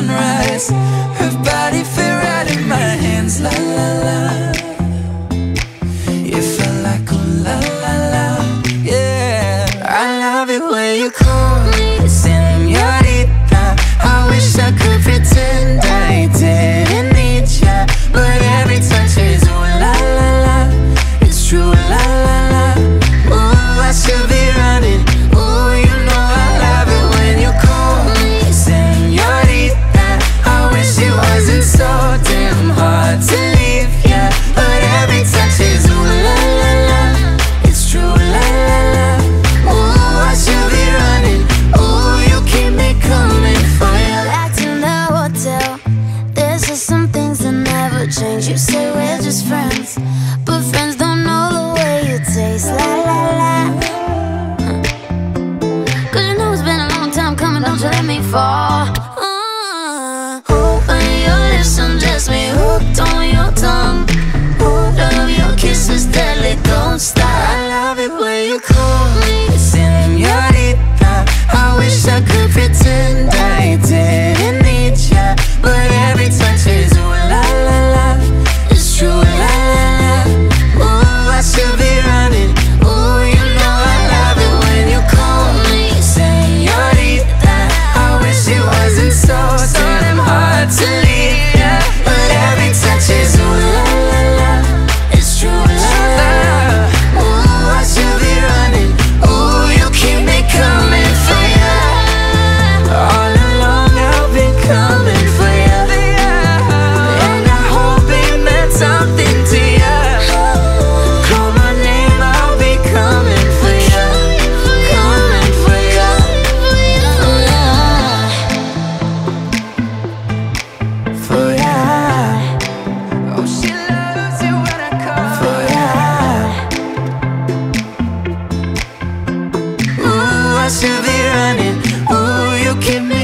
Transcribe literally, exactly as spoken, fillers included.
sunrise. Her body fit right in my hands, la la la. You felt like oh la la la, yeah. I love it when you call me señorita. I wish I could pretend I didn't need ya, but every touch is ooh la la la. It's true la la la. Ooh, I should be running. Ooh, you know I love it when you call me señorita. I wish it wasn't so damn hard to leave ya, but every touch is ooh la la la. It's true la la la. Ooh, I should be running. Ooh, you keep me coming for ya. Back in the hotel, there's just some things that never change. You say we're just friends, but friends don't know the way you taste. La la la. Cause you know it's been a long time coming, don't you let me fall. uh, Open your lips and just me hooked on your tongue. Oh, love your kisses deadly, don't stop. I love it when you call me señorita. I wish I could pretend I didn't need ya, but every touch is ooh la la la. It's true la la la. Ooh, I should be running. Ooh, you know I love it when you call me señorita. I wish it wasn't so damn hard to leave ya, but every touch is ooh la la la. It's true la la la. Ooh, I should be running. Ooh, you keep me coming for ya. All along I've been coming for ya, and I hope it meant something to ya. Call my name, I'll be coming for ya, coming for ya. For ya. Oh, she loves it when I call for ya. Ooh, I should be running. Ooh, you keep me